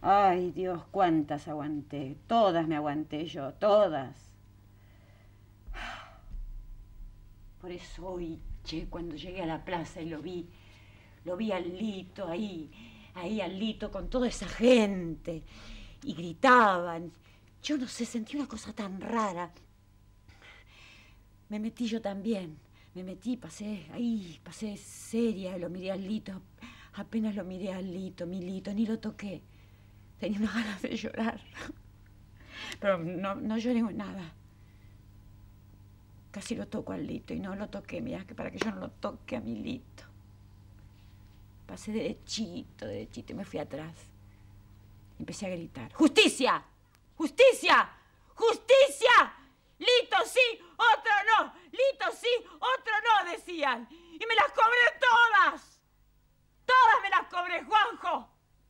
Ay, Dios, cuántas aguanté. Todas me aguanté yo, todas. Por eso hoy, che, cuando llegué a la plaza y lo vi al Lito ahí al Lito con toda esa gente. Y gritaban. Yo no sé, sentí una cosa tan rara. Me metí yo también. Me metí, pasé seria, lo miré al Lito. Apenas lo miré al Lito, mi Lito, ni lo toqué. Tenía unas ganas de llorar. Pero no lloré nada. Casi lo toco al Lito y no lo toqué, mirá, que para que yo no lo toque a mi Lito. Pasé derechito y me fui atrás. Empecé a gritar. ¡Justicia! ¡Justicia! ¡Justicia! ¡Lito sí! ¡Otro no! ¡Lito sí! ¡Otro no! Decían. Y me las cobré todas. Todas me las cobré, Juanjo.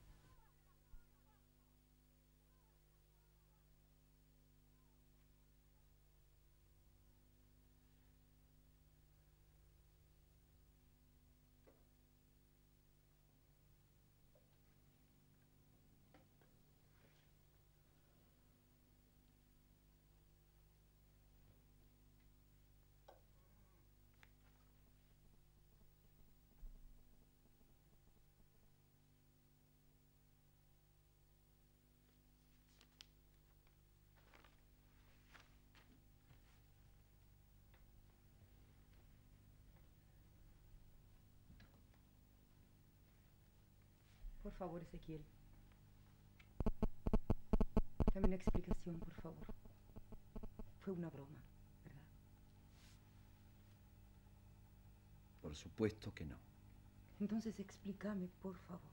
Por favor, Ezequiel. Dame una explicación, por favor. Fue una broma, ¿verdad? Por supuesto que no. Entonces explícame, por favor.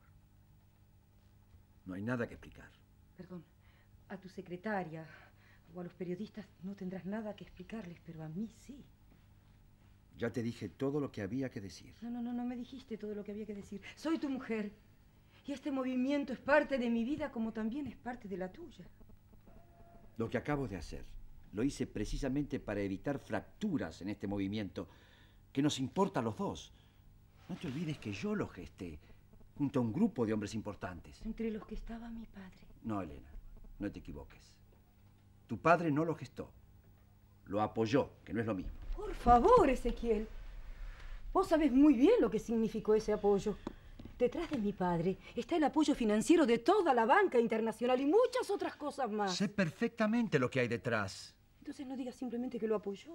No hay nada que explicar. Perdón, a tu secretaria o a los periodistas no tendrás nada que explicarles, pero a mí sí. Ya te dije todo lo que había que decir. No me dijiste todo lo que había que decir. Soy tu mujer. Y este movimiento es parte de mi vida como también es parte de la tuya. Lo que acabo de hacer, lo hice precisamente para evitar fracturas en este movimiento que nos importa a los dos. No te olvides que yo lo gesté, junto a un grupo de hombres importantes. Entre los que estaba mi padre. No, Elena, no te equivoques. Tu padre no lo gestó. Lo apoyó, que no es lo mismo. Por favor, Ezequiel. Vos sabés muy bien lo que significó ese apoyo. Detrás de mi padre está el apoyo financiero de toda la banca internacional y muchas otras cosas más. Sé perfectamente lo que hay detrás. Entonces no digas simplemente que lo apoyó.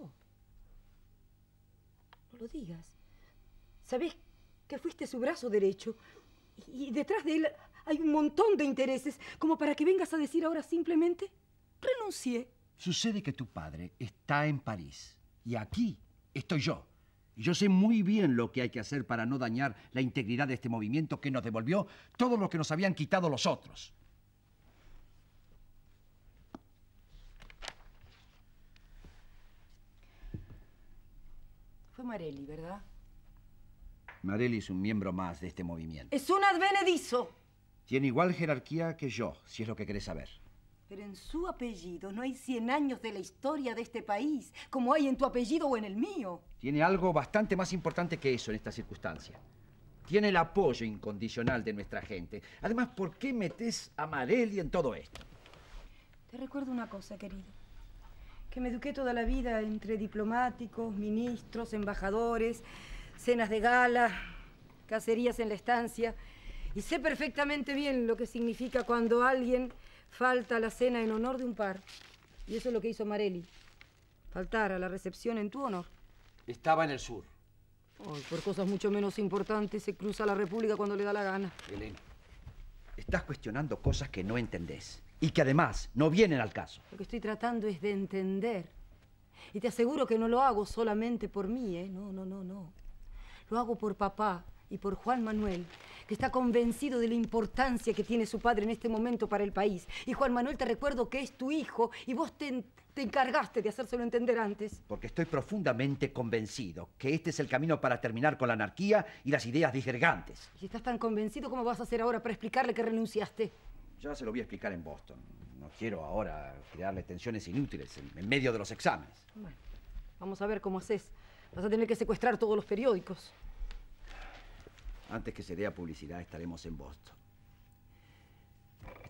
No lo digas. Sabés que fuiste su brazo derecho y detrás de él hay un montón de intereses como para que vengas a decir ahora simplemente renuncié. Sucede que tu padre está en París y aquí estoy yo. Y yo sé muy bien lo que hay que hacer para no dañar la integridad de este movimiento que nos devolvió todo lo que nos habían quitado los otros. Fue Marelli, ¿verdad? Marelli es un miembro más de este movimiento. Es un advenedizo. Tiene igual jerarquía que yo, si es lo que querés saber. Pero en su apellido no hay 100 años de la historia de este país, como hay en tu apellido o en el mío. Tiene algo bastante más importante que eso en esta circunstancia. Tiene el apoyo incondicional de nuestra gente. Además, ¿por qué metés a Marelli en todo esto? Te recuerdo una cosa, querido. Que me eduqué toda la vida entre diplomáticos, ministros, embajadores, cenas de gala, cacerías en la estancia. Y sé perfectamente bien lo que significa cuando alguien falta a la cena en honor de un par. Y eso es lo que hizo Marelli. Faltar a la recepción en tu honor. Estaba en el sur. Ay, por cosas mucho menos importantes se cruza la República cuando le da la gana. Elena, estás cuestionando cosas que no entendés y que además no vienen al caso. Lo que estoy tratando es de entender. Y te aseguro que no lo hago solamente por mí, ¿eh? No. Lo hago por papá y por Juan Manuel, que está convencido de la importancia que tiene su padre en este momento para el país. Y Juan Manuel, te recuerdo que es tu hijo y vos te encargaste de hacérselo entender antes. Porque estoy profundamente convencido que este es el camino para terminar con la anarquía y las ideas disgregantes. Y si estás tan convencido, ¿cómo vas a hacer ahora para explicarle que renunciaste? Ya se lo voy a explicar en Boston. No quiero ahora crearle tensiones inútiles en medio de los exámenes. Bueno, vamos a ver cómo haces. Vas a tener que secuestrar todos los periódicos. Antes que se dé a publicidad estaremos en Boston.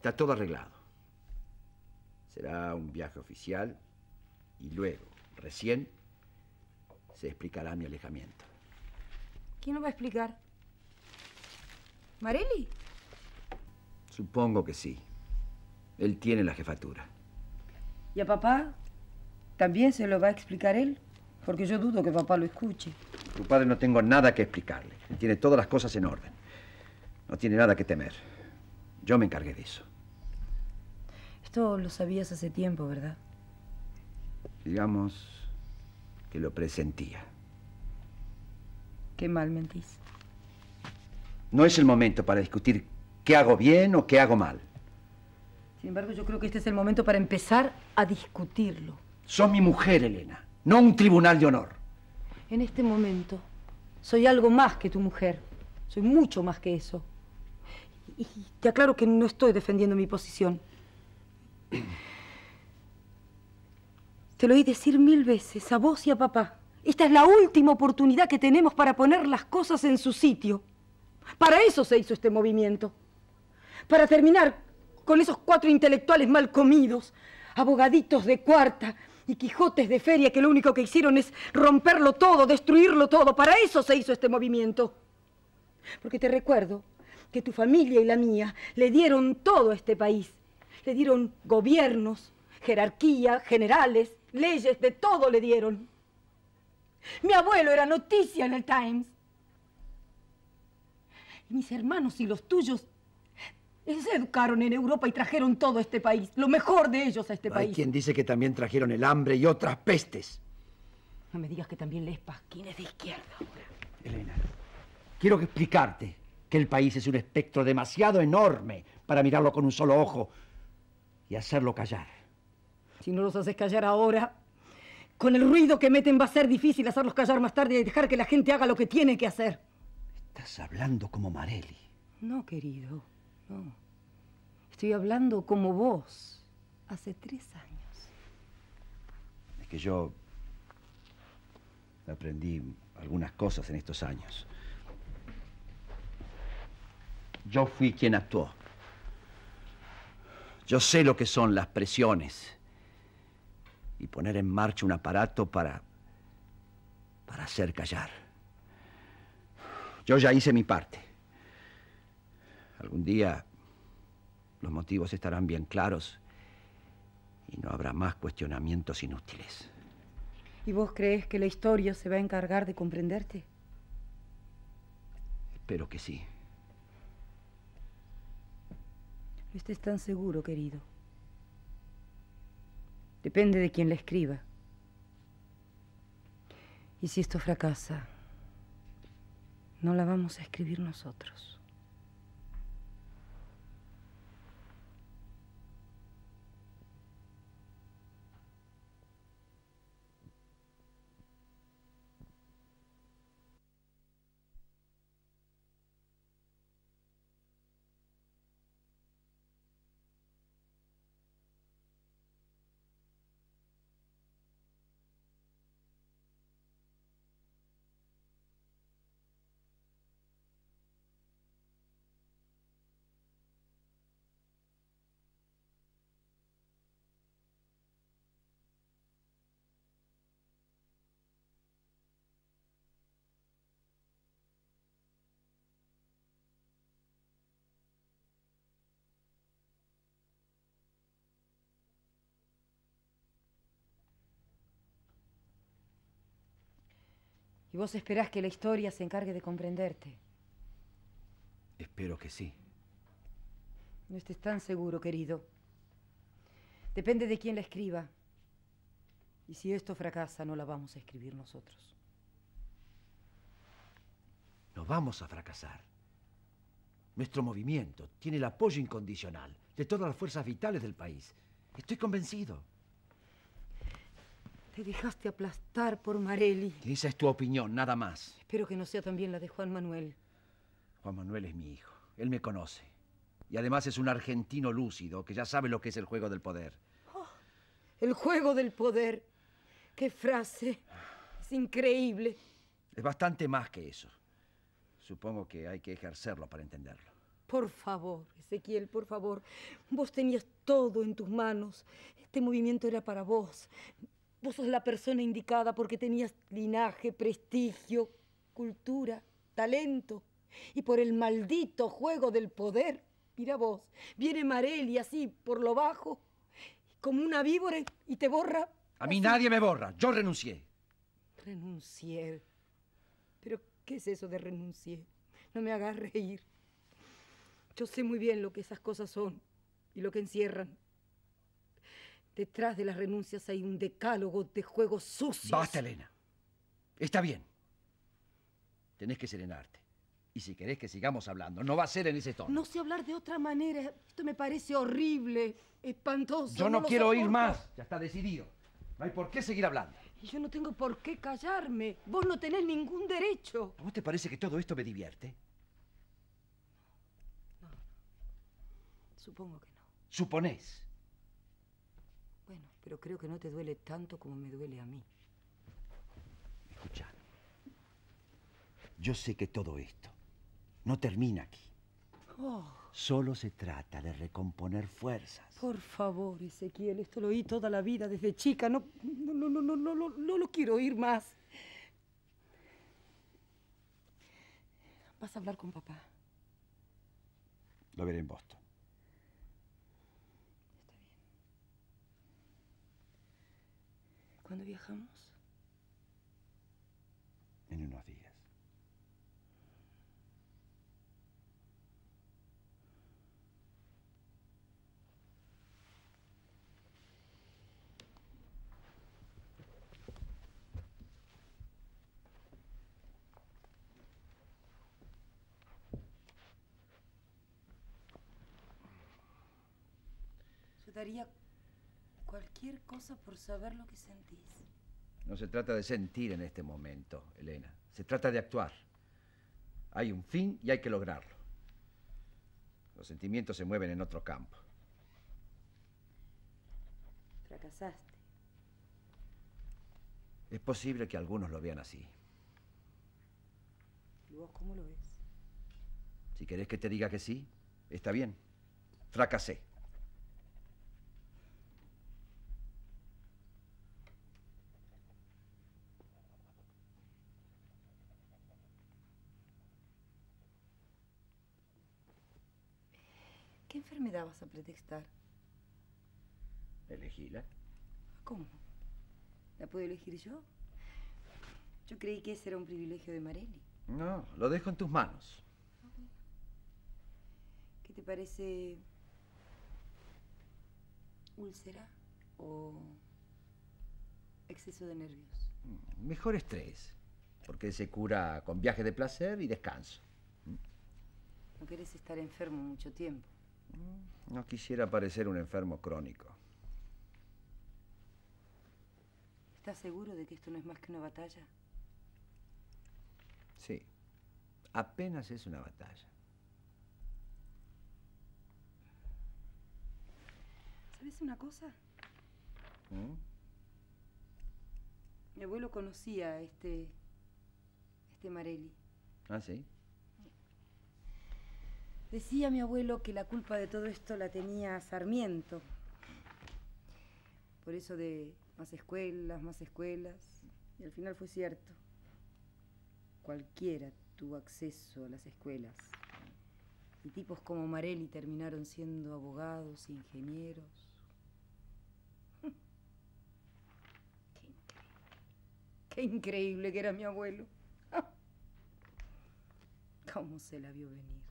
Está todo arreglado. Será un viaje oficial y luego, recién, se explicará mi alejamiento. ¿Quién lo va a explicar? ¿Marelli? Supongo que sí. Él tiene la jefatura. ¿Y a papá? ¿También se lo va a explicar él? Porque yo dudo que papá lo escuche. Tu padre no tengo nada que explicarle. Él tiene todas las cosas en orden. No tiene nada que temer. Yo me encargué de eso. Esto lo sabías hace tiempo, ¿verdad? Digamos que lo presentía. Qué mal mentís. No es el momento para discutir qué hago bien o qué hago mal. Sin embargo, yo creo que este es el momento para empezar a discutirlo. Sos mi mujer, Elena, no un tribunal de honor. En este momento, soy algo más que tu mujer. Soy mucho más que eso. Y te aclaro que no estoy defendiendo mi posición. Te lo oí decir 1000 veces, a vos y a papá. Esta es la última oportunidad que tenemos para poner las cosas en su sitio. Para eso se hizo este movimiento. Para terminar con esos 4 intelectuales mal comidos, abogaditos de cuarta y Quijotes de feria que lo único que hicieron es romperlo todo, destruirlo todo. Para eso se hizo este movimiento. Porque te recuerdo que tu familia y la mía le dieron todo a este país. Le dieron gobiernos, jerarquía, generales, leyes, de todo le dieron. Mi abuelo era noticia en el Times. Y mis hermanos y los tuyos se educaron en Europa y trajeron todo a este país, lo mejor de ellos a este país. Hay quien dice que también trajeron el hambre y otras pestes. No me digas que también lees pasquines de izquierda ahora. Elena, quiero explicarte que el país es un espectro demasiado enorme para mirarlo con un solo ojo y hacerlo callar. Si no los haces callar ahora, con el ruido que meten va a ser difícil hacerlos callar más tarde y dejar que la gente haga lo que tiene que hacer. Estás hablando como Marelli. No, querido, no. Estoy hablando como vos, hace 3 años. Es que yo aprendí algunas cosas en estos años. Yo fui quien actuó. Yo sé lo que son las presiones y poner en marcha un aparato para hacer callar. Yo ya hice mi parte. Algún día los motivos estarán bien claros y no habrá más cuestionamientos inútiles. ¿Y vos crees que la historia se va a encargar de comprenderte? Espero que sí. No estés tan seguro, querido. Depende de quién la escriba. Y si esto fracasa, no la vamos a escribir nosotros. Y vos esperás que la historia se encargue de comprenderte. Espero que sí. No estés tan seguro, querido. Depende de quién la escriba. Y si esto fracasa, no la vamos a escribir nosotros. No vamos a fracasar. Nuestro movimiento tiene el apoyo incondicional de todas las fuerzas vitales del país. Estoy convencido. Te dejaste aplastar por Marelli. Esa es tu opinión, nada más. Espero que no sea también la de Juan Manuel. Juan Manuel es mi hijo. Él me conoce. Y además es un argentino lúcido que ya sabe lo que es el juego del poder. Oh, el juego del poder. ¡Qué frase! Es increíble. Es bastante más que eso. Supongo que hay que ejercerlo para entenderlo. Por favor, Ezequiel, por favor. Vos tenías todo en tus manos. Este movimiento era para vos. Vos sos la persona indicada porque tenías linaje, prestigio, cultura, talento. Y por el maldito juego del poder, mira vos, viene Marelli así, por lo bajo, como una víbora y te borra. A mí nadie me borra. Yo renuncié. Renuncié. ¿Pero qué es eso de renuncié? No me hagas reír. Yo sé muy bien lo que esas cosas son y lo que encierran. Detrás de las renuncias hay un decálogo de juegos sucios. Basta, Elena. Está bien. Tenés que serenarte. Y si querés que sigamos hablando, no va a ser en ese tono. No sé hablar de otra manera. Esto me parece horrible, espantoso. Yo no quiero oír soporto. más. Ya está decidido. No hay por qué seguir hablando. Y yo no tengo por qué callarme. Vos no tenés ningún derecho. ¿A vos te parece que todo esto me divierte? No. Supongo que no. Suponés. Bueno, pero creo que no te duele tanto como me duele a mí. Escucha. Yo sé que todo esto no termina aquí. Oh, Solo se trata de recomponer fuerzas. por favor, Ezequiel, esto lo oí toda la vida desde chica. No lo quiero oír más. ¿Vas a hablar con papá? Lo veré en Boston. Está bien. ¿Cuándo viajamos? En unos días. Yo daría cualquier cosa por saber lo que sentís. No se trata de sentir en este momento, Elena. Se trata de actuar. Hay un fin y hay que lograrlo. Los sentimientos se mueven en otro campo. Fracasaste. Es posible que algunos lo vean así. ¿Y vos cómo lo ves? Si querés que te diga que sí, está bien. Fracasé. ¿Qué enfermedad vas a pretextar? Elegíla. ¿Cómo? ¿La puedo elegir yo? Yo creí que ese era un privilegio de Marelli. No, lo dejo en tus manos. ¿Qué te parece? ¿Úlcera o exceso de nervios? Mejor estrés, porque se cura con viajes de placer y descanso. No querés estar enfermo mucho tiempo. No quisiera parecer un enfermo crónico. ¿Estás seguro de que esto no es más que una batalla? Sí, apenas es una batalla. ¿Sabes una cosa? ¿Mm? Mi abuelo conocía a este Marelli. ¿Ah, sí? Decía mi abuelo que la culpa de todo esto la tenía Sarmiento. Por eso de más escuelas. Y al final fue cierto. Cualquiera tuvo acceso a las escuelas. Y tipos como Marelli terminaron siendo abogados, ingenieros. Qué increíble que era mi abuelo. ¿Cómo se la vio venir?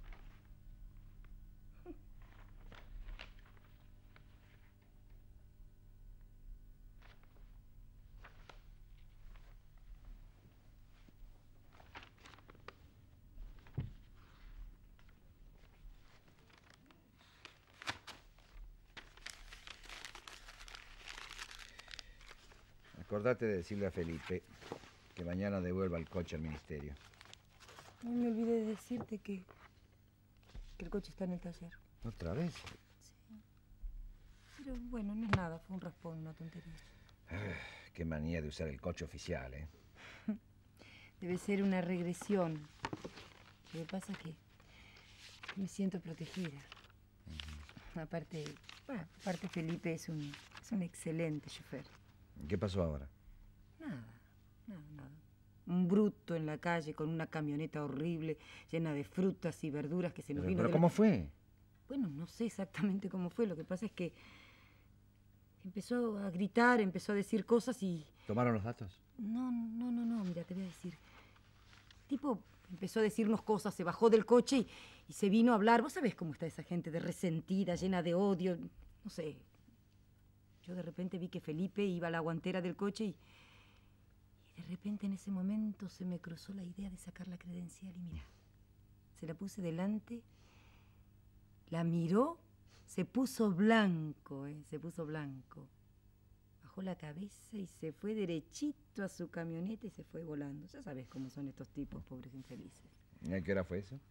Acordate de decirle a Felipe que mañana devuelva el coche al ministerio. Ay, me olvidé de decirte que el coche está en el taller. ¿Otra vez? Sí. Pero bueno, no es nada, fue un raspón, una tontería. Qué manía de usar el coche oficial, ¿eh? Debe ser una regresión. Lo que pasa es que Me siento protegida. Aparte Felipe es un excelente chofer. ¿Qué pasó ahora? Nada. Un bruto en la calle con una camioneta horrible, llena de frutas y verduras que se nos vino ¿Pero de cómo fue? Bueno, no sé exactamente cómo fue. Lo que pasa es que empezó a gritar, empezó a decir cosas y... ¿Tomaron los datos? No, mira, te voy a decir. El tipo empezó a decirnos cosas, se bajó del coche y se vino a hablar. Vos sabés cómo está esa gente de resentida, llena de odio, no sé. Yo de repente vi que Felipe iba a la guantera del coche y de repente en ese momento se me cruzó la idea de sacar la credencial y mira, se la puse delante, la miró, se puso blanco, se puso blanco. Bajó la cabeza y se fue derechito a su camioneta y se fue volando. Ya sabes cómo son estos tipos, pobres infelices. ¿Y a qué hora fue eso?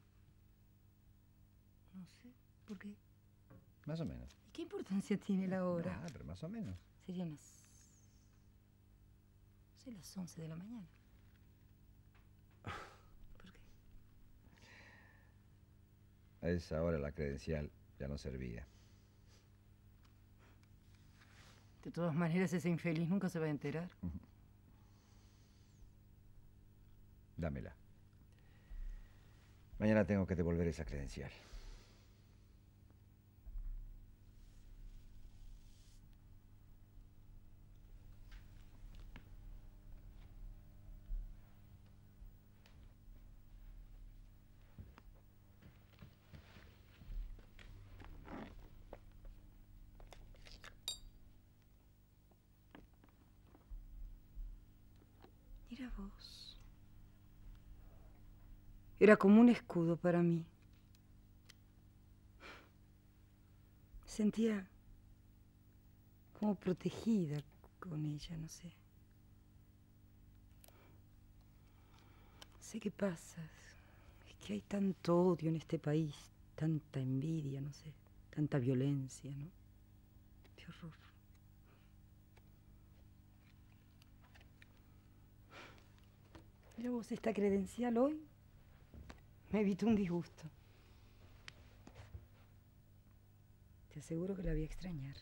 No sé, ¿por qué? Más o menos. ¿Y qué importancia tiene la hora? Ah, pero más o menos. Serían las 11 de la mañana. ¿Por qué? A esa hora la credencial ya no servía. De todas maneras, ese infeliz nunca se va a enterar. Dámela. Mañana tengo que devolver esa credencial. Mira vos. Era como un escudo para mí. Me sentía como protegida con ella, no sé. No sé qué pasa. Es que hay tanto odio en este país, tanta envidia, no sé, tanta violencia, ¿no? Qué horror. Mira vos, esta credencial hoy me evitó un disgusto. Te aseguro que la voy a extrañar.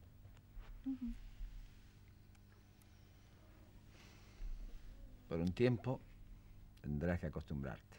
Por un tiempo tendrás que acostumbrarte.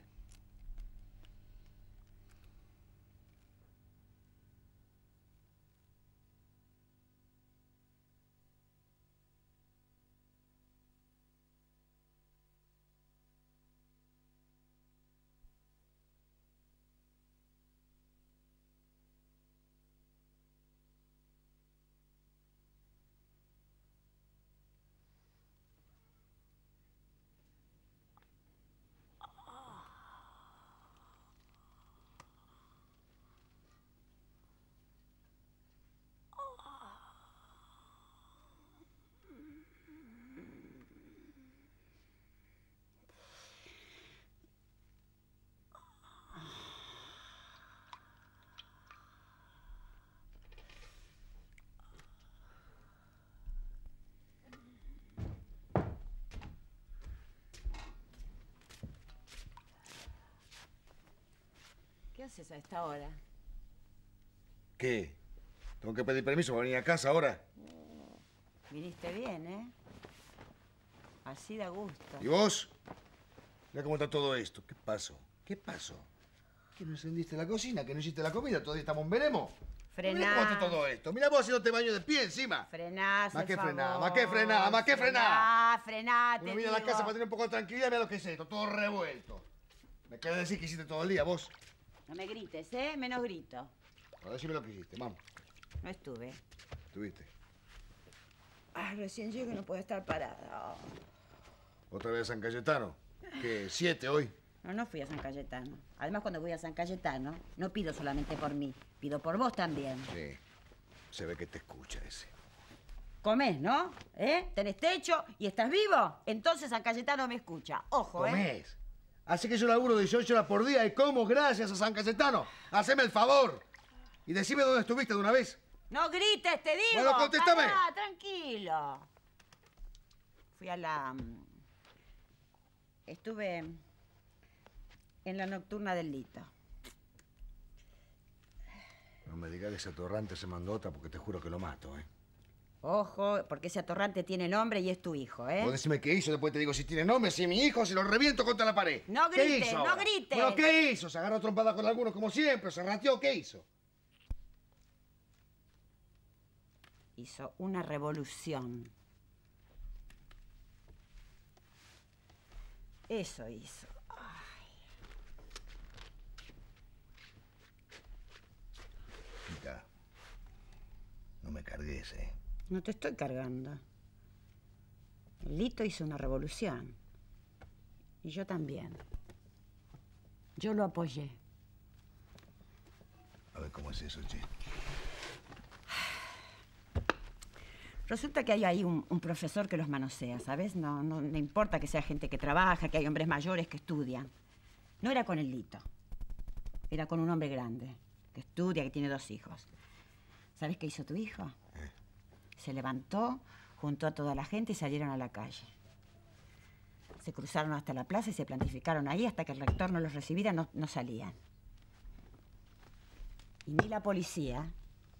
¿Qué haces a esta hora? ¿Qué? ¿Tengo que pedir permiso para venir a casa ahora? Viniste bien, ¿eh? Así da gusto. ¿Y vos? Mira cómo está todo esto. ¿Qué pasó? ¿Qué pasó? ¿Que no encendiste la cocina? ¿Que no hiciste la comida? ¿Todavía estamos en veremos? Frená. Mira cómo está todo esto. Mira vos haciéndote baño de pie encima. Frená, Más que por frená, favor. más que frená, más que frená. Frená, te Uno viene a la digo. casa para tener un poco de tranquilidad y mira lo que es esto. Todo revuelto. Me querés decir que hiciste todo el día, vos. No me grites, ¿eh? Menos grito. Ahora decime lo que hiciste, vamos. No estuve. ¿Estuviste? Ah, recién llego y no puedo estar parada. ¿Otra vez a San Cayetano? ¿Qué? ¿7 hoy? No fui a San Cayetano. Además, cuando voy a San Cayetano, no pido solamente por mí, pido por vos también. Sí. Se ve que te escucha ese. Comés, ¿no? ¿Eh? ¿Tenés techo y estás vivo? Entonces San Cayetano me escucha. Ojo, ¿eh? ¿Comés? Así que yo laburo 18 horas por día y como gracias a San Cayetano. Haceme el favor. Y decime dónde estuviste de una vez. No grites, te digo. Bueno, contéstame. Pará, tranquilo. Fui a la... Estuve en la nocturna del Lito. me digas que ese atorrante se mandó otra porque te juro que lo mato, ¿eh? Ojo, porque ese atorrante tiene nombre y es tu hijo, ¿eh? Vos decime qué hizo, después te digo si tiene nombre, si es mi hijo, si lo reviento contra la pared. No ¿Qué grites, hizo no ahora? grites. Bueno, ¿qué hizo? ¿Se agarró trompada con algunos como siempre? ¿Se rateó? ¿Qué hizo? Hizo una revolución. Eso hizo. Tita, no me cargues, ¿eh? No te estoy cargando. El Lito hizo una revolución. Y yo también. Yo lo apoyé. A ver cómo es eso, che. Resulta que hay ahí un profesor que los manosea, ¿sabes? No le importa que sea gente que trabaja, que hay hombres mayores que estudian. No era con el Lito. Era con un hombre grande, que estudia, que tiene 2 hijos. ¿Sabes qué hizo tu hijo? Se levantó, juntó a toda la gente y salieron a la calle. Se cruzaron hasta la plaza y se plantificaron ahí hasta que el rector no los recibiera, no salían. Y ni la policía...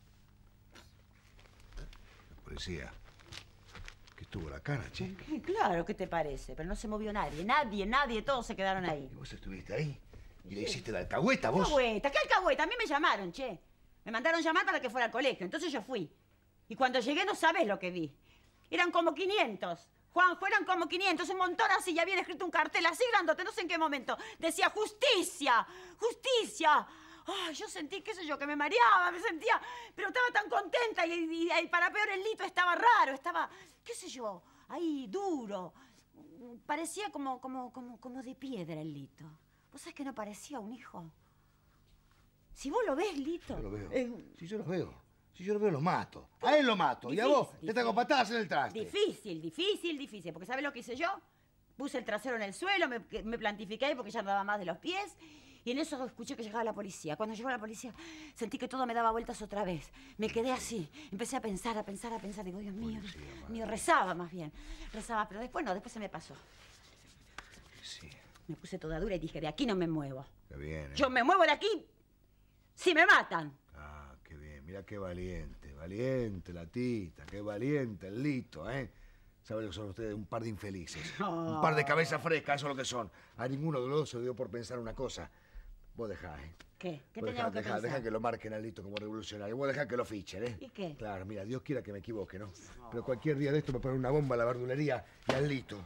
Policía. Que estuvo la cana, che. Claro, ¿qué te parece? Pero no se movió nadie, nadie, todos se quedaron ahí. ¿Y vos estuviste ahí? ¿Y le hiciste la alcahueta, vos? ¿Alcahueta? ¿Qué alcahueta? A mí me llamaron, che. Me mandaron llamar para que fuera al colegio, entonces yo fui. Y cuando llegué no sabés lo que vi. Eran como 500. Juan, fueron como 500, un montón así, y habían escrito un cartel así grandote, no sé en qué momento. Decía, ¡justicia! ¡Justicia! Ay, yo sentí, qué sé yo, que me mareaba, me sentía... Pero estaba tan contenta y para peor el Lito estaba raro, estaba, qué sé yo, ahí duro. Parecía como de piedra el Lito. ¿Vos sabés que no parecía un hijo? Si vos lo ves, Lito... Yo lo veo. Si yo lo veo. Si yo lo veo, lo mato. A él lo mato. Y a vos te tengo patadas en el traste. Difícil. Porque ¿sabés lo que hice yo? Puse el trasero en el suelo, me plantifiqué porque ya no daba más de los pies. Y en eso escuché que llegaba la policía. Cuando llegó la policía, sentí que todo me daba vueltas otra vez. Me quedé así. Empecé a pensar. Digo, Dios mío, rezaba más bien. Rezaba, pero después no, después se me pasó. Sí. Me puse toda dura y dije, de aquí no me muevo. Qué bien, ¿eh? Yo me muevo de aquí si me matan. Ah, qué bien. Mira qué valiente. Valiente la Tita. Qué valiente el Lito, ¿eh? ¿Saben lo que son ustedes? Un par de infelices. Un par de cabezas frescas, eso es lo que son. A ninguno de los dos se dio por pensar una cosa. Vos dejá, ¿eh? ¿Qué? ¿Qué Vos teníamos que pensar? Dejá que lo marquen al Lito como revolucionario. Vos dejá que lo fichen, ¿eh? ¿Y qué? Claro, mira, Dios quiera que me equivoque, ¿no? Pero cualquier día de esto me ponen una bomba a la verdulería y al Lito.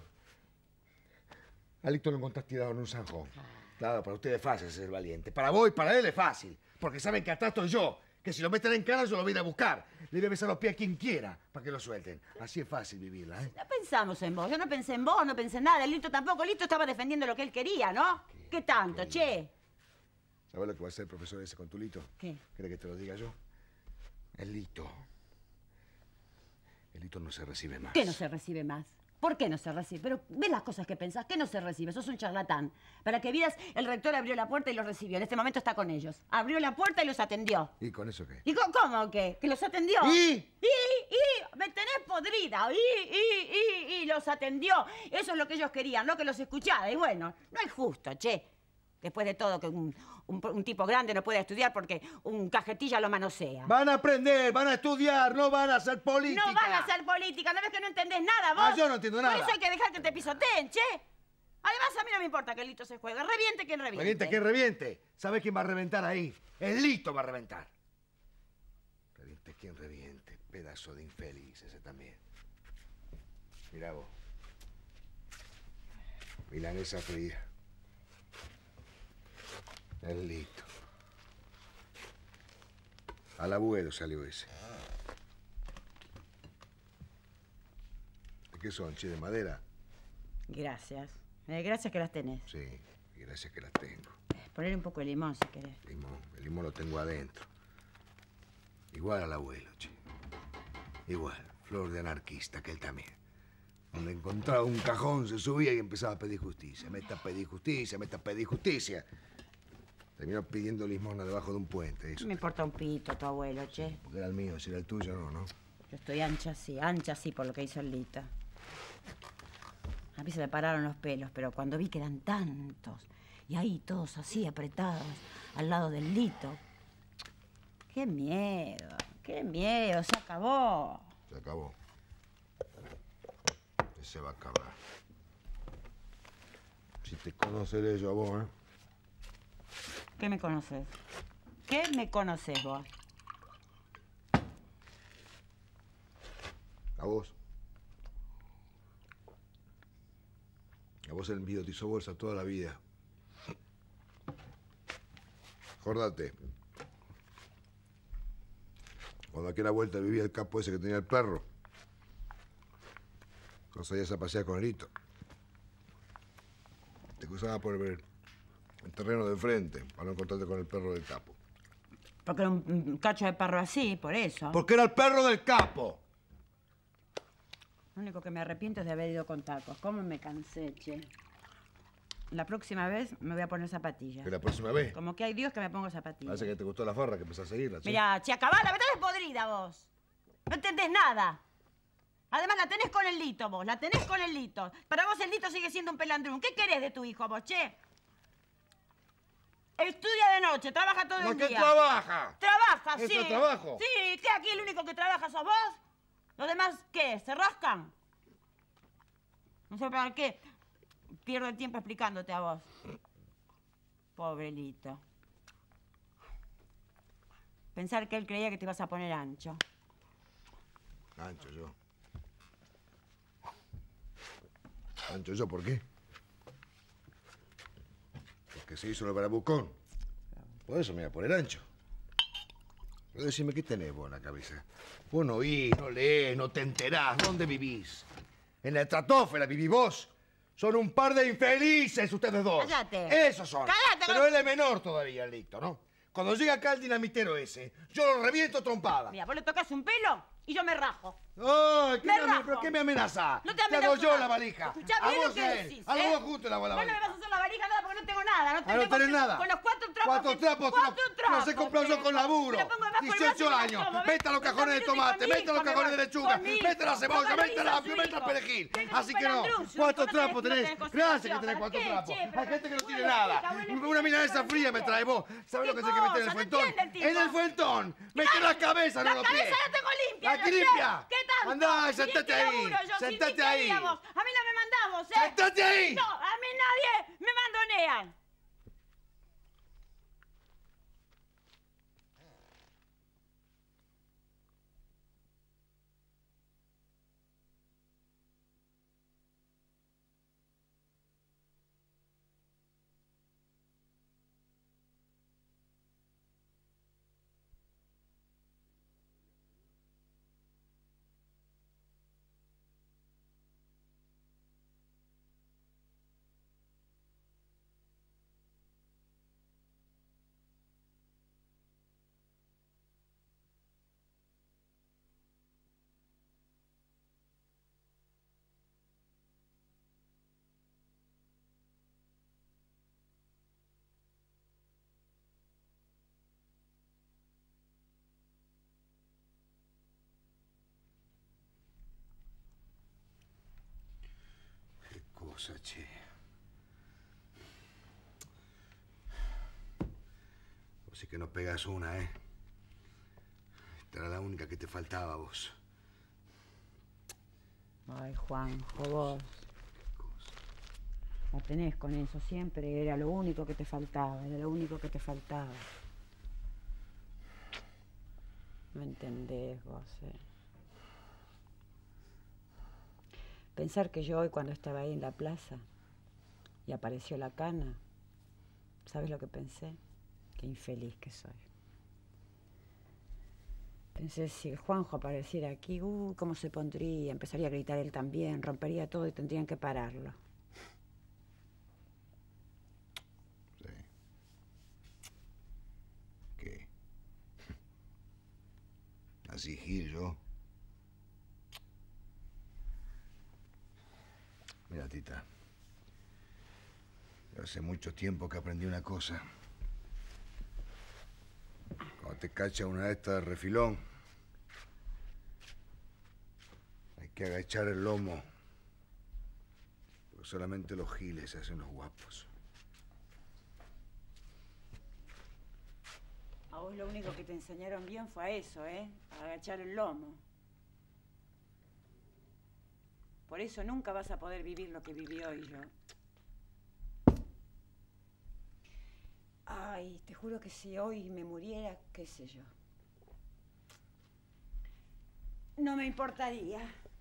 Al Lito lo encontrás tirado en un zanjón. Claro, para ustedes es fácil ser valiente. Para vos y para él es fácil. Porque saben que atrás estoy yo. Que si lo meten en cara, yo lo voy a ir a buscar. Le voy a besar los pies a quien quiera para que lo suelten. Así es fácil vivirla, ¿eh? No pensamos en vos. Yo no pensé en vos, no pensé en nada. El Lito tampoco. El Lito estaba defendiendo lo que él quería, ¿no? ¿Qué tanto, che? ¿Sabes lo que va a hacer el profesor ese con tu Lito? ¿Qué? ¿Querés que te lo diga yo? El Lito no se recibe más. ¿Qué no se recibe más? ¿Por qué no se recibe? Pero ve las cosas que pensás. ¿Qué no se recibe? Sos un charlatán. Para que vieras, el rector abrió la puerta y los recibió. En este momento está con ellos. Abrió la puerta y los atendió. ¿Y con eso qué? ¿Y cómo qué? ¿Que los atendió? ¿Y? Me tenés podrida. Y los atendió. Eso es lo que ellos querían, no que los escuchara. Y bueno, no es justo, che. Después de todo, que un tipo grande no puede estudiar porque un cajetilla lo manosea. Van a aprender, van a estudiar, no van a hacer política. No van a hacer política. ¿No ves que no entendés nada, vos? Ah, yo no entiendo nada. Por eso hay que dejar que te pisoteen, che. Además, a mí no me importa que el Lito se juegue. Reviente quien reviente. Reviente, que reviente. ¿Sabés quién va a reventar ahí? El Lito va a reventar. Reviente quien reviente. Pedazo de infeliz ese también. Mirá vos. Milanesa fría. El Lito. Al abuelo salió ese. ¿De qué son, che? ¿De madera? Gracias. Gracias que las tenés. Sí, gracias que las tengo. Poner un poco de limón, si querés. Limón, el limón lo tengo adentro. Igual al abuelo, che. Igual, flor de anarquista, que él también. Donde encontraba un cajón, se subía y empezaba a pedir justicia. Meta a pedir justicia, meta a pedir justicia. Terminó pidiendo limosna debajo de un puente, eso. Me importa un pito tu abuelo, che. Porque era el mío, si era el tuyo, no. Yo estoy ancha así por lo que hizo el Lito. A mí se me pararon los pelos, pero cuando vi que eran tantos, y ahí todos así apretados, al lado del Lito, Qué miedo, se acabó. Se acabó. Se va a acabar. Si te conoceré yo a vos, ¿eh? ¿Qué me conoces? ¿Qué me conoces vos? A vos. A vos el envío te hizo bolsa toda la vida. Acordate. Cuando aquella vuelta vivía el capo ese que tenía el perro. Cuando salías a pasear con Elito. Te cruzaba por el terreno de frente para no encontrarte con el perro del capo. Porque era un cacho de perro así, por eso. Porque era el perro del capo. Lo único que me arrepiento es de haber ido con tacos. ¿Cómo me cansé, che? La próxima vez me voy a poner zapatillas. ¿Que la próxima vez? Como que hay Dios que me pongo zapatillas. Parece que te gustó la farra, que empezás a seguirla, che. Mirá, che, acabala, me tenés podrida vos. No entendés nada. Además, la tenés con el Lito vos, la tenés con el Lito. Para vos el Lito sigue siendo un pelandrún. ¿Qué querés de tu hijo vos, che? Estudia de noche, trabaja todo el día. ¿Qué trabaja? Trabaja, sí. ¿Eso es trabajo? Sí, ¿qué aquí el único que trabaja sos vos? ¿Los demás qué? ¿Se rascan? No sé para qué. Pierdo el tiempo explicándote a vos. Pobre Lito. Pensar que él creía que te ibas a poner ancho. Ancho yo. ¿Ancho yo por qué? Porque se hizo el barabucón. Por eso me voy a poner ancho. Pero decime, ¿qué tenés vos en la cabeza? Vos no oís, no lees, no te enterás. ¿Dónde vivís? En la estratosfera vivís vos. Son un par de infelices ustedes dos. ¡Cállate! Esos son. ¡Cállate! Pero él es menor todavía, el Licto, ¿no? Cuando llega acá el dinamitero ese, yo lo reviento trompada. Mira, vos le tocas un pelo y yo me rajo. ¡Ay! Me rajo. ¿Pero qué me amenaza? No te hago amenazo yo nada. la valija. Escuchá A bien lo vos que a él. decís, A los ¿eh? dos juntos la Vos no me valija. vas a hacer la valija nada porque no tengo nada. Ah, no tenés nada. Con los 4 trapos. Cuatro trapos, los he comprado yo con laburo. Me pongo debajo del 18 brazo y años. me la tomo, Mete a los cajones de tomate, mete a los cajones de lechuga, con mi hijo. mete la cebolla, Con mete el hijo, apio, su mete el hijo. perejil. Tenés Así un que no. pelandrún, su 4 hijo, no trapos tenés tenés. consideración. Gracias que tenés 4 ¿Para qué, trapos. che? Hay gente que no tiene Bueno, nada. chica, bueno, Una milanesa bueno, fría me trae vos. ¿Sabés lo que se que mete en el cosa? No fuentón? entiende el tipo. En el fuentón. Mete la cabeza, no La los pies. cabeza la tengo limpia. ¿La ¿no que sé? limpia? ¿Qué tanto? Andá, Si sentate es que ahí. laburo yo, sin Sentate mi ahí. querida vos. A mí no me mandamos, ¿eh? ¡Sentate ahí! No, a mí nadie me mandonean. Che. Vos sí que no pegas una, ¿eh? Esta era la única que te faltaba a vos. Ay, Juanjo, vos. La tenés con eso siempre. Era lo único que te faltaba. Era lo único que te faltaba. No entendés vos, ¿eh? Pensar que yo hoy cuando estaba ahí en la plaza y apareció la cana, ¿sabes lo que pensé? Qué infeliz que soy. Pensé, si el Juanjo apareciera aquí, ¿cómo se pondría? Empezaría a gritar él también, rompería todo y tendrían que pararlo. Sí. ¿Qué? Así Gil, yo. Mira, Tita, yo hace mucho tiempo que aprendí una cosa. Cuando te cacha una de estas de refilón, hay que agachar el lomo. Porque solamente los giles se hacen los guapos. A vos vos lo único que te enseñaron bien fue a eso, ¿eh? A agachar el lomo. Por eso nunca vas a poder vivir lo que viví hoy yo. Ay, te juro que si hoy me muriera, qué sé yo. No me importaría.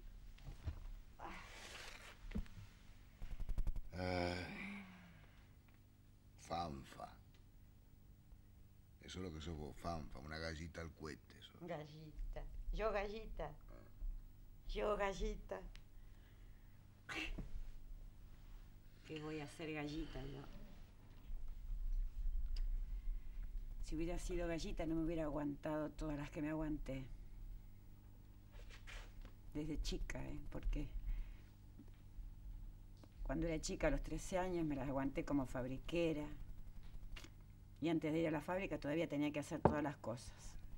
Fanfa. Eso es lo que sos vos, Fanfa, una gallita al cohete. Eso. Gallita. Yo gallita. Yo gallita. ¿Qué voy a hacer gallita yo? Si hubiera sido gallita no me hubiera aguantado todas las que me aguanté. Desde chica, porque cuando era chica, a los 13 años, me las aguanté como fabriquera. Y antes de ir a la fábrica todavía tenía que hacer todas las cosas.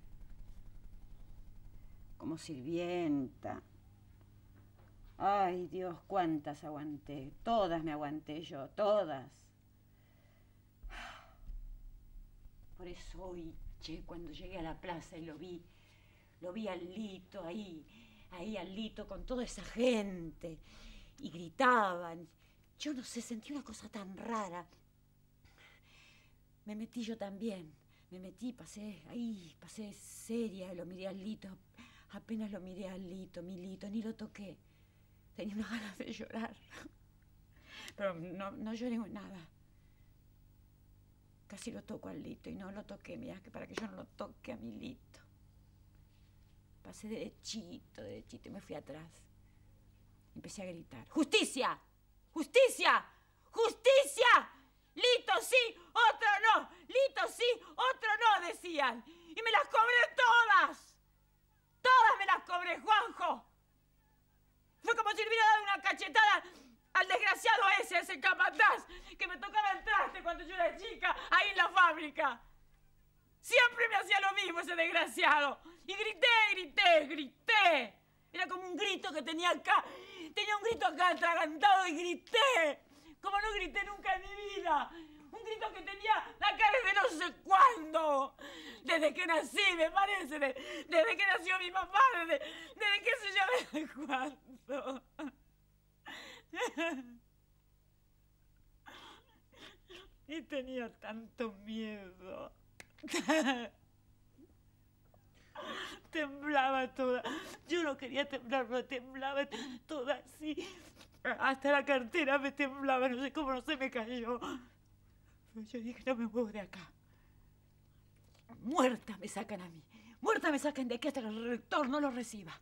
Como sirvienta. Ay, Dios, cuántas aguanté. Todas me aguanté yo, todas. Por eso hoy, cuando llegué a la plaza y lo vi a Lito ahí a Lito con toda esa gente. Y gritaban. Yo no sé, sentí una cosa tan rara. Me metí yo también. Me metí, pasé seria, lo miré a Lito. Apenas lo miré a Lito, mi Lito, ni lo toqué. Tenía unas ganas de llorar. Pero no lloré nada. Casi lo toco al Lito y no lo toqué, mirá, que para que yo no lo toque a mi Lito. Pasé derechito y me fui atrás. Empecé a gritar. ¡Justicia! ¡Justicia! ¡Justicia! ¡Lito sí! ¡Otro no! ¡Lito sí! ¡Otro no! Decían. Y me las cobré todas. Todas me las cobré, Juanjo. Fue como si le hubiera dado una cachetada al desgraciado ese capataz, que me tocaba el traste cuando yo era chica, ahí en la fábrica. Siempre me hacía lo mismo ese desgraciado. Y grité. Era como un grito que tenía acá. Tenía un grito acá atragantado y grité. Como no grité nunca en mi vida. Un grito que tenía acá desde no sé cuándo. Desde que nací, me parece. Desde que nació mi papá. Desde qué sé yo, desde cuándo. Y tenía tanto miedo. Temblaba toda. Yo no quería temblar, pero temblaba toda así. Hasta la cartera me temblaba, no sé cómo no se me cayó. Pero yo dije, no me muevo de acá. Muerta me sacan a mí. Muerta me sacan de aquí hasta que el rector no lo reciba.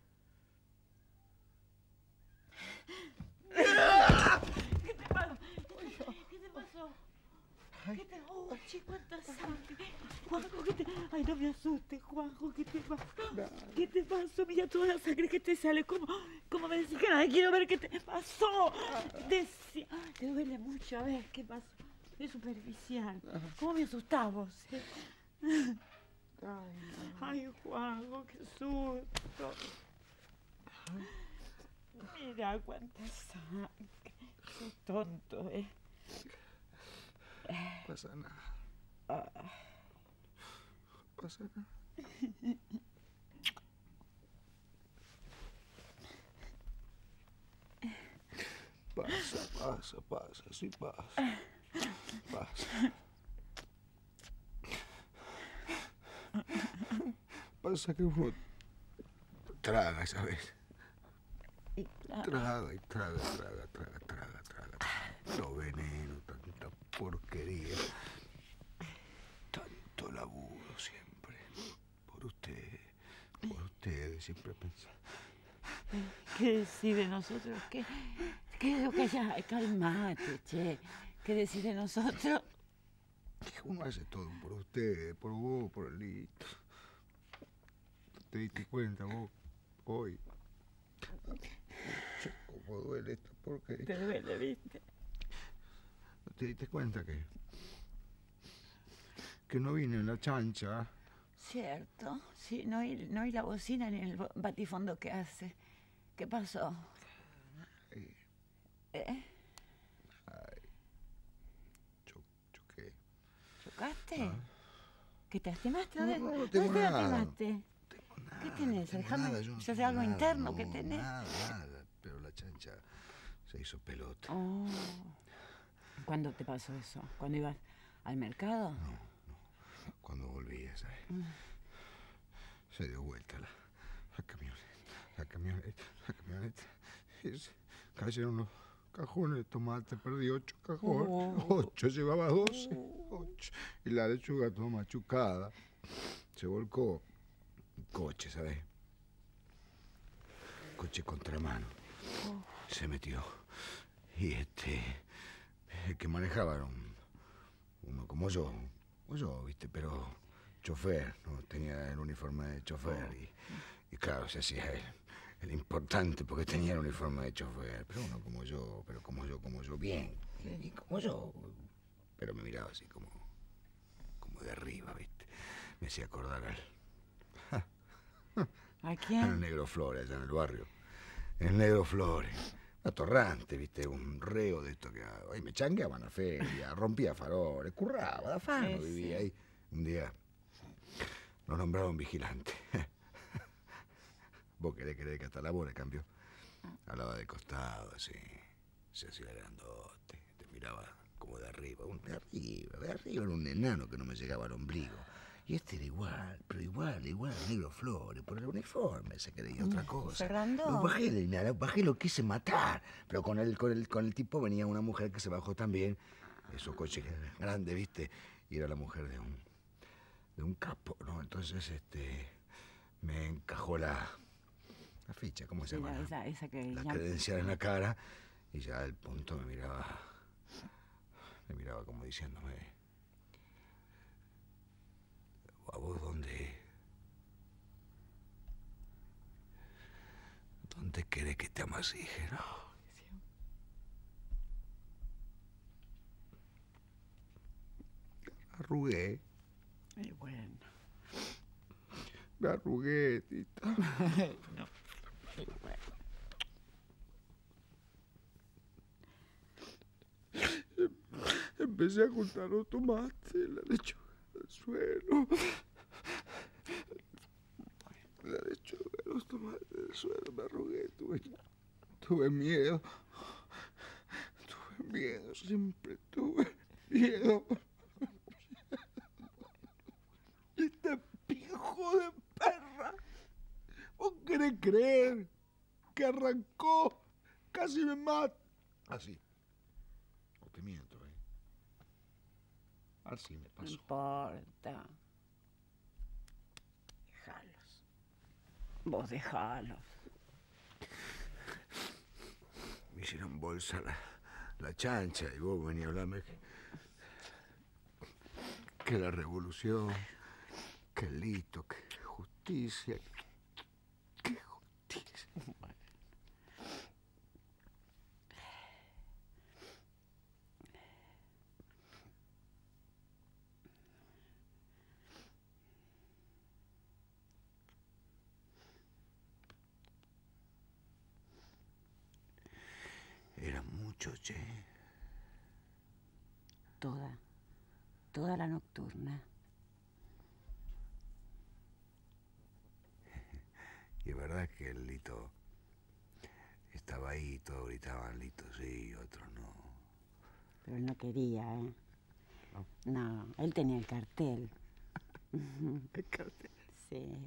¿Qué te pasa? ¿Qué te pasó? ¿Qué te... Oh, chico, cuánta sangre. Juanjo, ¿qué te... Ay, no me asustes, Juanjo, ¿qué te pasó? ¿Qué te pasó? Mira toda la sangre que te sale. ¿Cómo me decís que nada? Quiero ver qué te pasó. Decía... Te duele mucho. A ver, ¿qué pasó? Es superficial. ¿Cómo me asustás vos? Ay, Juanjo, qué susto. Mira cuánta sangre. Qué tonto, No pasa nada. Pasa nada. Pasa, sí pasa. Pasa. Pasa que uno traga, ¿sabes? Traga. Los venenos, tanta porquería. Tanto laburo siempre. Por ustedes siempre pensar. ¿Qué decís de nosotros? ¿Qué es lo que ya? Calmate, che. ¿Qué decís de nosotros? Que uno hace todo por ustedes, por vos, por el Lito. ¿Te diste cuenta vos hoy? ¿Cómo duele esto? ¿Por qué? Te duele, ¿viste? ¿No te diste cuenta que no vine en la chancha? Cierto, sí, no hay la bocina ni el batifondo que hace. ¿Qué pasó? Ay, choqué. ¿Chocaste? ¿Qué te lastimaste? No, ¿Dónde no tengo te nada. lastimaste? Nada, ¿Qué tenés? tengo Déjame. nada, yo no ¿Se hace tengo algo nada, interno? no, ¿Qué tenés? Nada. Pero la chancha se hizo pelota. Oh. ¿Cuándo te pasó eso? ¿Cuándo ibas al mercado? No. Cuando volvía, ¿sabes? Se dio vuelta la camioneta. Y se cayeron los cajones de tomate. Perdí 8 cajones. 8, llevaba 12. 8. Y la lechuga toda machucada. Se volcó un coche, ¿sabes? Coche contramano. Se metió. Y el que manejaba era uno como yo, ¿viste? Pero chofer, ¿no? Tenía el uniforme de chofer. Y claro, se hacía el importante porque tenía el uniforme de chofer. Pero uno como yo, bien. Y como yo. Pero me miraba así como de arriba, ¿viste? Me hacía acordar ¿A quién? al Negro Flores, allá en el barrio. El Negro Flores. Atorrante, ¿viste? Un reo de esto que ahí me changueaban a feria, rompía faroles, curraba, de afano vivía ahí. Un día lo nombraron vigilante. Vos querés creer que hasta la voz le cambió. Hablaba de costado, así. Se hacía grandote. Te miraba como de arriba. De arriba era un enano que no me llegaba al ombligo. Y este era igual, pero igual, Negro Flores, por el uniforme se creía otra cosa. Bajé, lo quise matar. Pero con el tipo venía una mujer que se bajó también. Esos coches grandes, ¿viste? Y era la mujer de un capo, ¿no? Entonces, me encajó la ficha, ¿cómo se llama? Esa que La credencial en la cara. Y ya al punto me miraba como diciéndome: ¿a vos dónde querés que te amasije, no? Arrugué. Y bueno. Me arrugué, tita. No. Y bueno. Empecé a juntar los tomates, la lechuga del suelo. La lechuga, los tomates del suelo, me arrugué, tuve miedo. Siempre tuve miedo. Este hijo de perra, ¿vos querés creer que arrancó? Casi me mata. Así. No te miento, ¿eh? Así me pasó. No importa. Dejalos. Vos dejalos. Me hicieron bolsa la chancha y vos venís a hablarme que la revolución, que el hito, que justicia. ¿Qué justicia? Era mucho, che. Toda la nocturna. Y es verdad que el Lito estaba ahí, todos gritaban Lito sí, otros no. Pero él no quería, ¿eh? No, él tenía el cartel. ¿El cartel? Sí.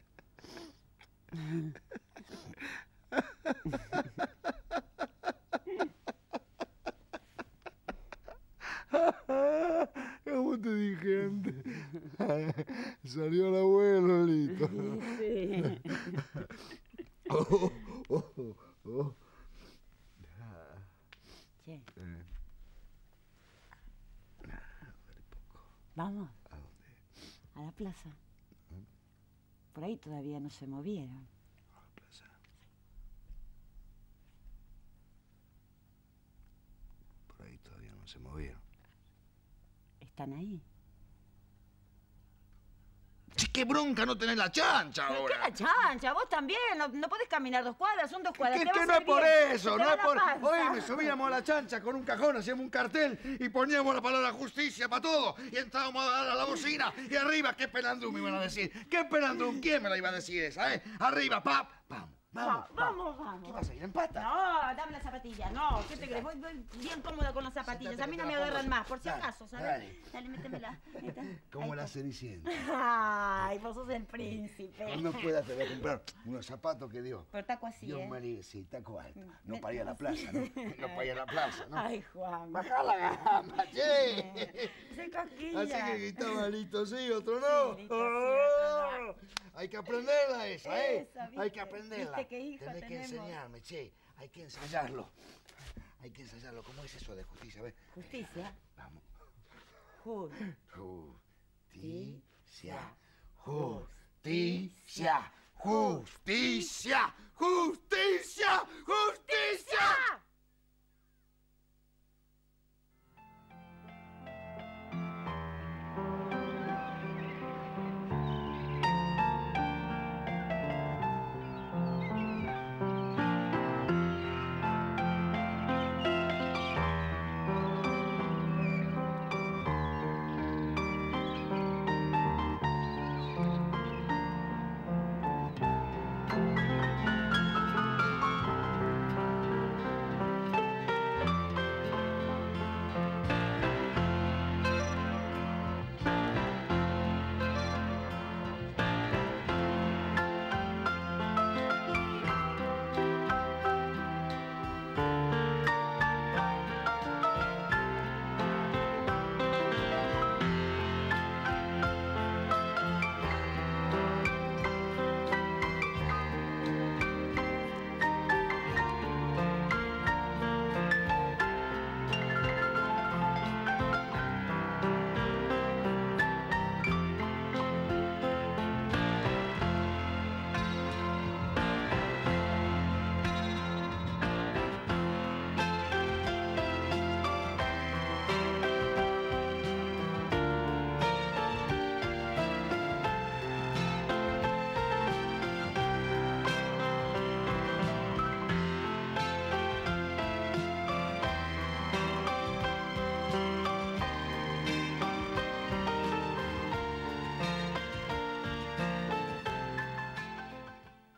¿Cómo te dije antes? Salió el abuelo, Lito. Sí. Oh. Che. Vamos. ¿A dónde? A la plaza. Por ahí todavía no se movieron. A la plaza. Por ahí todavía no se movieron. ¿Están ahí? Che, qué bronca no tener la chancha ¿Pero ahora. qué la chancha? Vos también. No podés caminar 2 cuadras, son 2 cuadras. Que, te va que a no hacer es por bien. eso, Se te no va es por... la panza. Oye, me subíamos a la chancha con un cajón, hacíamos un cartel y poníamos la palabra justicia para todo. Y entrábamos a dar a la bocina y arriba, ¿qué penandrum me iban a decir? ¿Qué penandrum? ¿Quién me la iba a decir esa, Arriba, pam, pam. Vamos. ¿Qué vas a ir en pata? No, dame las zapatillas. No, ¿qué te crees? Voy bien cómoda con las zapatillas. Sentate A mí que no te me la agarran pongo. más, por si Dale, acaso, ¿sabes? dale. Dale, métemela. Como la Cenicienta. Ay, vos sos el príncipe. Cuando puedas te voy a comprar unos zapatos que dio. Pero taco así, Dios ¿eh? María, sí, taco alto. No para ir a la plaza, ¿no? No para ir a la plaza, ¿no? Ay, Juan. Bajá la gamba, che. Se cosquilla. Así que gritaba Lito sí, otro no. Sí, Lito sí, otro no. Hay que aprenderla esa, Esa, ¿viste? Hay que aprenderla. ¿Viste qué hijo Tenés que tenemos? enseñarme, che. Hay que ensayarlo. Hay que ensayarlo. ¿Cómo es eso de justicia? A ver. Justicia. Vamos. Justicia. Justicia. Justicia. Justicia. Justicia. Justicia.